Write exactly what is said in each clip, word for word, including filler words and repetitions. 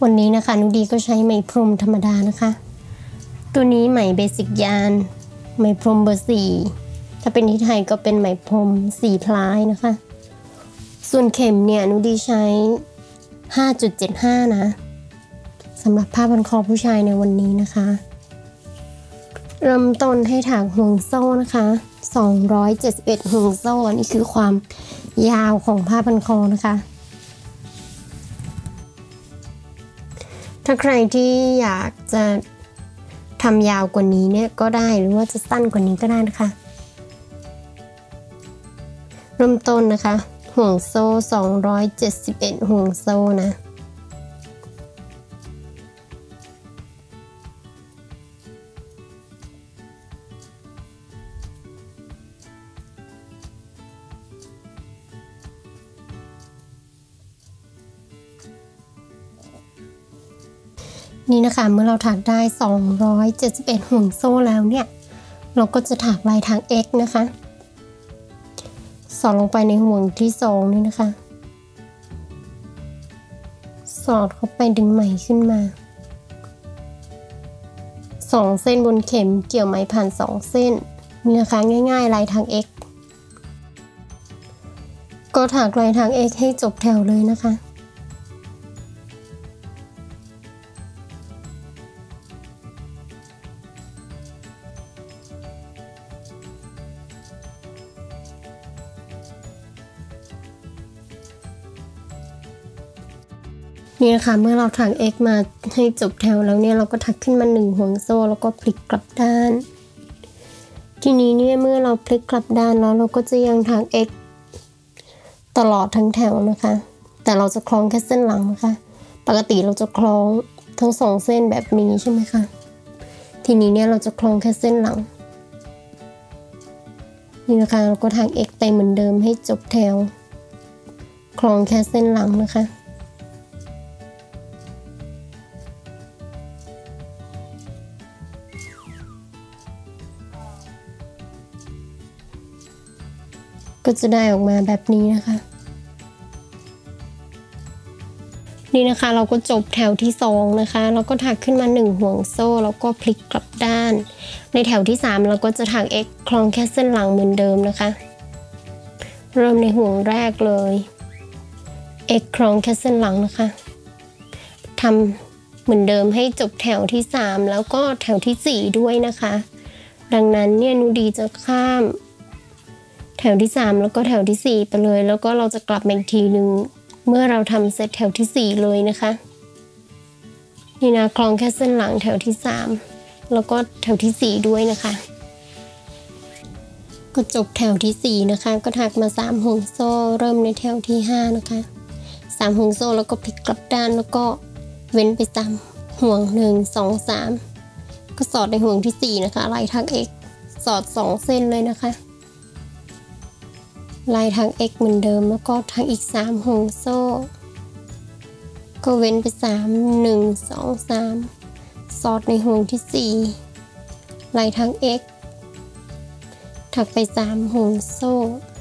วันนี้นะคะนุดีก็ใช้ไหมพรมธรรมดานะคะตัวนี้ไหมเบสิกยานไหมพรมเบอร์สี่ถ้าเป็นที่ไทยก็เป็นไหมพรมสี่พลายนะคะส่วนเข็มเนี่ยนุดีใช้ ห้าจุดเจ็ดห้า นะสำหรับผ้าพันคอผู้ชายในวันนี้นะคะเริ่มต้นให้ถักห่วงโซ่นะคะสองร้อยเจ็ดสิบเอ็ดห่วงโซ่นี่คือความยาวของผ้าพันคอนะคะถ้าใครที่อยากจะทำยาวกว่านี้เนี่ยก็ได้หรือว่าจะสั้นกว่านี้ก็ได้นะคะเริ่มต้นนะคะห่วงโซ่สองร้อยเจ็ดสิบเอ็ดห่วงโซ่นะนี่นะคะเมื่อเราถักได้สองร้อยเจ็ดสิบเอ็ดห่วงโซ่แล้วเนี่ยเราก็จะถักลายทาง X นะคะสอดลงไปในห่วงที่สองนี่นะคะสอดเข้าไปดึงไหมขึ้นมาสองเส้นบนเข็มเกี่ยวไหมผ่านสองเส้นนี่นะคะง่ายๆลายทาง X ก็ถักลายทาง X ให้จบแถวเลยนะคะนี่นะคะเมื่อเราถัก X มาให้จบแถวแล้วเนี่ยเราก็ถักขึ้นมาหนึ่งห่วงโซ่แล้วก็พลิกกลับด้านทีนี้เนี่ยเมื่อเราพลิกกลับด้านแล้วเราก็จะยังถัก X ตลอดทั้งแถวนะคะแต่เราจะคล้องแค่เส้นหลังนะคะปกติเราจะคล้องทั้งสองเส้นแบบนี้ใช่ไหมคะทีนี้เนี่ยเราจะคล้องแค่เส้นหลังนี่นะคะเราก็ถัก X ไปเหมือนเดิมให้จบแถวคล้องแค่เส้นหลังนะคะก็จะได้ออกมาแบบนี้นะคะนี่นะคะเราก็จบแถวที่สองนะคะเราก็ถักขึ้นมาหนึ่งห่วงโซ่แล้วก็พลิกกลับด้านในแถวที่สามเราก็จะถัก X คล้องแค่เส้นหลังเหมือนเดิมนะคะเริ่มในห่วงแรกเลย X คล้องแค่เส้นหลังนะคะทำเหมือนเดิมให้จบแถวที่สามแล้วก็แถวที่สี่ด้วยนะคะดังนั้นเนี่ยนูดีจะข้ามแถวที่สามแล้วก็แถวที่สี่ไปเลยแล้วก็เราจะกลับมาอีกทีหนึ่งเมื่อเราทำเสร็จแถวที่สี่เลยนะคะนี่นะคล้องแค่เส้นหลังแถวที่สามแล้วก็แถวที่สี่ด้วยนะคะก็จบแถวที่สี่นะคะก็ถักมาสามห่วงโซ่เริ่มในแถวที่ห้านะคะสามห่วงโซ่แล้วก็พลิกกลับด้านแล้วก็เว้นไปสามห่วงหนึ่ง สอง สามก็สอดในห่วงที่สี่นะคะลายทาง X สอดสองเส้นเลยนะคะลายทาง X เหมือนเดิมแล้วก็ทางอีกสามห่วงโซ่ก็เว้นไปสาม หนึ่ง สอง สามสอดในห่วงที่สี่ลายทาง X ถักไปสามห่วงโซ่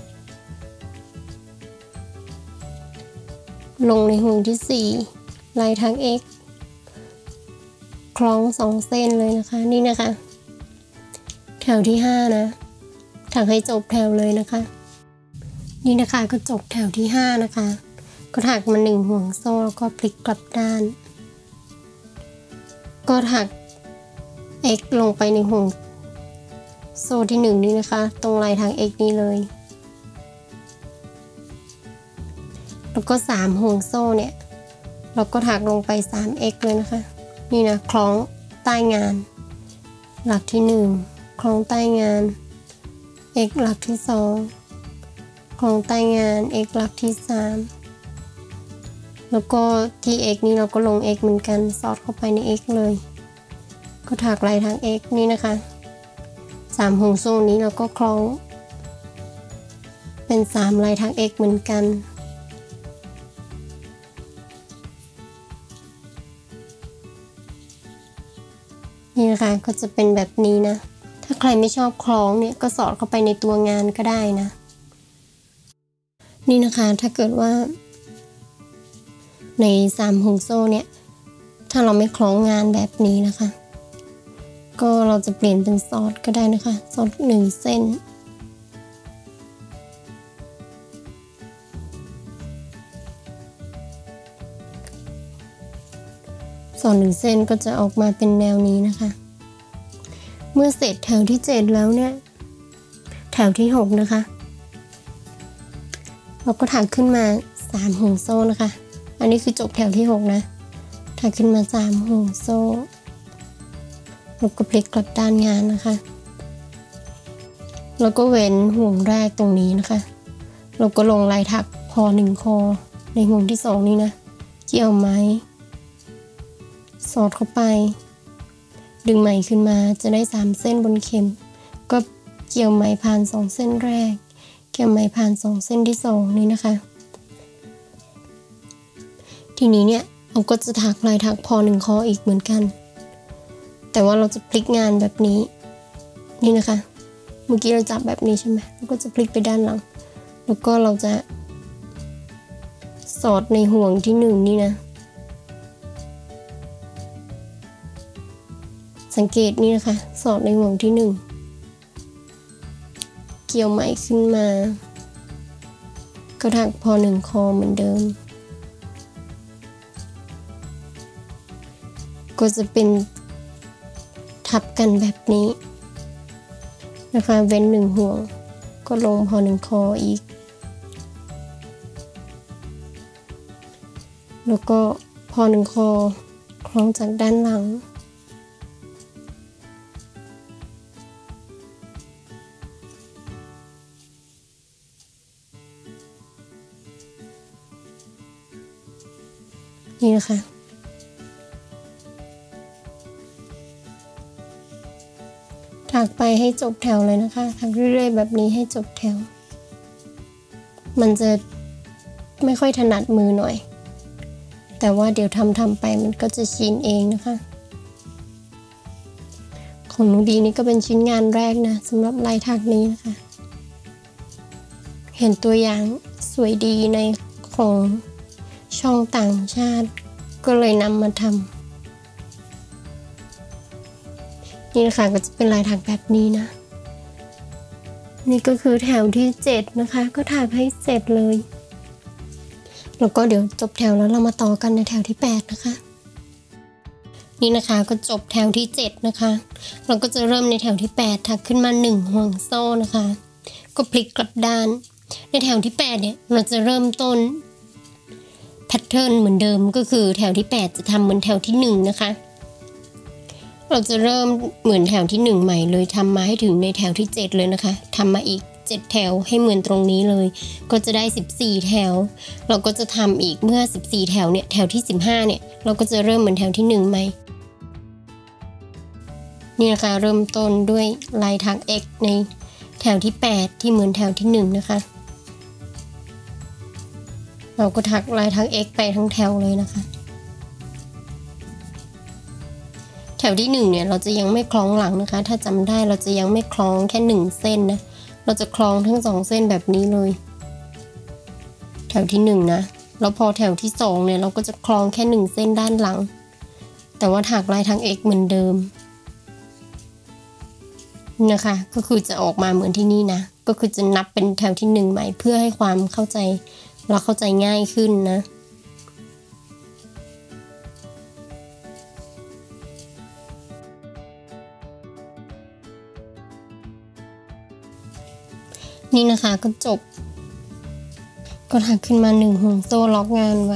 ลงในห่วงที่สี่ลายทาง X คล้องสองเส้นเลยนะคะนี่นะคะแถวที่ห้านะถักให้จบแถวเลยนะคะนี่นะคะก็จบแถวที่ห้านะคะก็ถักมาหนึ่งห่วงโซ่แล้วก็พลิกกลับด้านก็ถัก X ลงไปในห่วงโซ่ที่หนึ่งนี้นะคะตรงลายทาง X นี้เลยแล้วก็สามห่วงโซ่เนี่ยเราก็ถักลงไป สาม X เลยนะคะนี่นะคล้องใต้งานหลักที่หนึ่งคล้องใต้งาน X หลักที่สองคล้องใต้งาน X หลักที่สามแล้วก็ที่ X นี้เราก็ลง X เหมือนกันสอดเข้าไปใน X เลยก็ถักลายทาง X นี่นะคะสามห่วงโซ่นี้เราก็คล้องเป็นสามลายทาง X เหมือนกันนี่นะคะก็จะเป็นแบบนี้นะถ้าใครไม่ชอบคล้องเนี่ยก็สอดเข้าไปในตัวงานก็ได้นะนี่นะคะถ้าเกิดว่าในสามห่วงโซ่เนี่ยถ้าเราไม่คล้องงานแบบนี้นะคะก็เราจะเปลี่ยนเป็นซอสก็ได้นะคะซอสหนึ่งเส้นซอสหนึ่งเส้นก็จะออกมาเป็นแนวนี้นะคะเมื่อเสร็จแถวที่เจ็ดแล้วเนี่ยแถวที่หกนะคะเราก็ถักขึ้นมาสามห่วงโซ่นะคะอันนี้คือจบแถวที่หกนะถักขึ้นมาสามห่วงโซ่แล้วก็พลิกกลับด้านงานนะคะแล้วก็เว้นห่วงแรกตรงนี้นะคะเราก็ลงลายถักพอหนึ่งคอในห่วงที่สองนี้นะเกี่ยวไหมสอดเข้าไปดึงไหมขึ้นมาจะได้สามเส้นบนเข็มก็เกี่ยวไหมผ่านสองเส้นแรกเกี่ยวไหมผ่านสองเส้นที่สองนี้นะคะทีนี้เนี่ยเราก็จะถักลายถักพอหนึ่งคออีกเหมือนกันแต่ว่าเราจะพลิกงานแบบนี้นี่นะคะเมื่อกี้เราจับแบบนี้ใช่ไหมเราก็จะพลิกไปด้านหลังแล้วก็เราจะสอดในห่วงที่หนึ่งนี่นะสังเกตนี่นะคะสอดในห่วงที่หนึ่งเกี่ยวไหมขึ้นมาก็ถักพอหนึ่งคอเหมือนเดิมก็จะเป็นทับกันแบบนี้นะคะเว้นหนึ่งห่วงก็ลงพอหนึ่งคออีกแล้วก็พอหนึ่งคอคล้องจากด้านหลังนี่นะคะถักไปให้จบแถวเลยนะคะถักเรื่อยๆแบบนี้ให้จบแถวมันจะไม่ค่อยถนัดมือหน่อยแต่ว่าเดี๋ยวทำทำไปมันก็จะชินเองนะคะของน้องดีนี่ก็เป็นชิ้นงานแรกนะสำหรับลายถักนี้นะคะเห็นตัวอย่างสวยดีในของช่องต่างชาติก็เลยนำมาทำนี่นะคะก็จะเป็นลายถักแบบนี้นะนี่ก็คือแถวที่เจ็ดนะคะก็ถักให้เสร็จเลยแล้วก็เดี๋ยวจบแถวแล้วเรามาต่อกันในแถวที่แปดนะคะนี่นะคะก็จบแถวที่เจ็ดนะคะเราก็จะเริ่มในแถวที่แปดถักขึ้นมาหนึ่งห่วงโซ่นะคะก็พลิกกลับด้านในแถวที่แปดเนี่ยเราจะเริ่มต้นแพทเทิร์นเหมือนเดิมก็คือแถวที่แปดจะทำเหมือนแถวที่หนึ่งนะคะเราจะเริ่มเหมือนแถวที่หนึ่งใหม่เลยทำมาให้ถึงในแถวที่เจ็ดเลยนะคะทำมาอีกเจ็ดแถวให้เหมือนตรงนี้เลยก็จะได้สิบสี่แถวเราก็จะทำอีกเมื่อสิบสี่แถวเนี่ยแถวที่สิบห้าเนี่ยเราก็จะเริ่มเหมือนแถวที่หนึ่งใหม่นี่นะคะเริ่มต้นด้วยลายถัก X ในแถวที่แปดที่เหมือนแถวที่หนึ่งนะคะเราก็ถักลายถัก X ไปทั้งแถวเลยนะคะแถวที่หนึ่งเนี่ยเราจะยังไม่คล้องหลังนะคะถ้าจำได้เราจะยังไม่คล้องแค่หนึ่งเส้นนะเราจะคล้องทั้งสองเส้นแบบนี้เลยแถวที่หนึ่งนะแล้วพอแถวที่สองเนี่ยเราก็จะคล้องแค่หนึ่งเส้นด้านหลังแต่ว่าถักลายถัก X เหมือนเดิมนะคะก็คือจะออกมาเหมือนที่นี่นะก็คือจะนับเป็นแถวที่หนึ่งใหม่เพื่อให้ความเข้าใจเราเข้าใจง่ายขึ้นนะนี่นะคะก็จบก็ถักขึ้นมาหนึ่งห่วงโซ่ล็อกงานไว้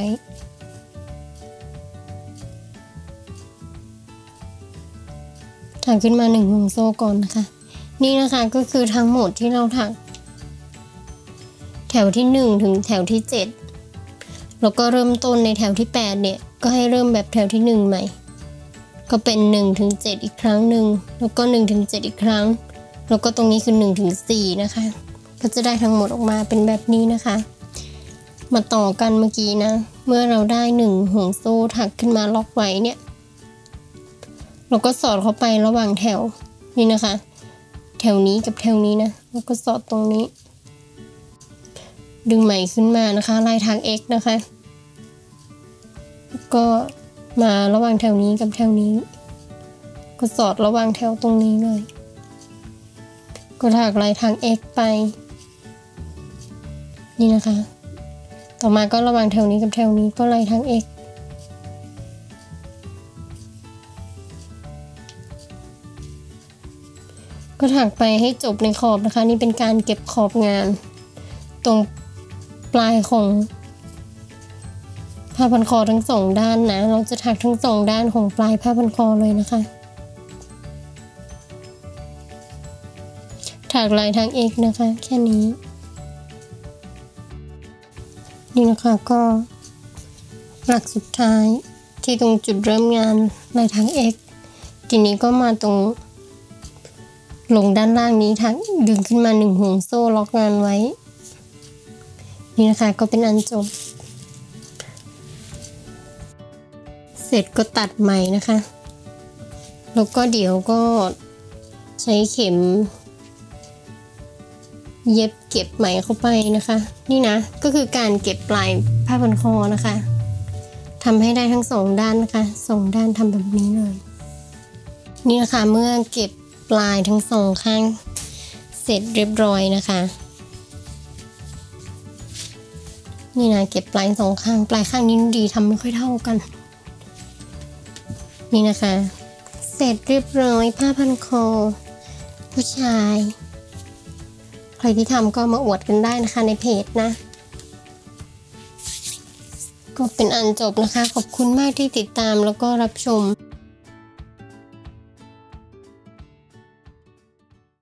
ถักขึ้นมาหนึ่งห่วงโซ่ก่อนนะคะนี่นะคะก็คือทั้งหมดที่เราถักแถวที่หนึ่งถึงแถวที่เจ็ดแล้วก็เริ่มต้นในแถวที่แปดเนี่ยก็ให้เริ่มแบบแถวที่หนึ่งใหม่ก็เป็นหนึ่งถึงเจ็ดอีกครั้งหนึ่งแล้วก็หนึ่งถึงเจ็ดอีกครั้งแล้วก็ตรงนี้คือหนึ่งถึงสี่นะคะก็จะได้ทั้งหมดออกมาเป็นแบบนี้นะคะมาต่อกันเมื่อกี้นะเมื่อเราได้หนึ่งห่วงโซ่ถักขึ้นมาล็อกไว้เนี่ยเราก็สอดเข้าไประหว่างแถวนี่นะคะแถวนี้กับแถวนี้นะแล้วก็สอดตรงนี้ดึงไหมขึ้นมานะคะลายทาง X นะคะแล้วก็มาระหว่างแถวนี้กับแถวนี้ก็สอดระหว่างแถวตรงนี้เลยก็ถักลายทาง x ไปนี่นะคะต่อมาก็ระหว่างแถวนี้กับแถวนี้ก็ลายทาง x ก็ถักไปให้จบในขอบนะคะนี่เป็นการเก็บขอบงานตรงปลายของผ้าพันคอทั้งสองด้านนะเราจะถักทั้งสองด้านของปลายผ้าพันคอเลยนะคะถักลายทาง x นะคะแค่นี้นี่นะคะก็หลักสุดท้ายที่ตรงจุดเริ่มงานลายทาง x ทีนี้ก็มาตรงลงด้านล่างนี้ถักดึงขึ้นมาหนึ่งห่วงโซ่ล็อกงานไว้นี่นะคะก็เป็นอันจบเสร็จก็ตัดใหม่นะคะแล้วก็เดี๋ยวก็ใช้เข็มเย็บเก็บไหมเข้าไปนะคะนี่นะก็คือการเก็บปลายผ้าพันคอนะคะทำให้ได้ทั้งสองด้านนะคะสองด้านทำแบบนี้เลยนี่นะคะเมื่อเก็บปลายทั้งสองข้างเสร็จเรียบร้อยนะคะนี่นะเก็บปลายสองข้างปลายข้างนี้ดีทำไม่ค่อยเท่ากันนี่นะคะเสร็จเรียบร้อยผ้าพันคอผู้ชายใครที่ทำก็มาอวดกันได้นะคะในเพจนะก็เป็นอันจบนะคะขอบคุณมากที่ติดตามแล้วก็รับชม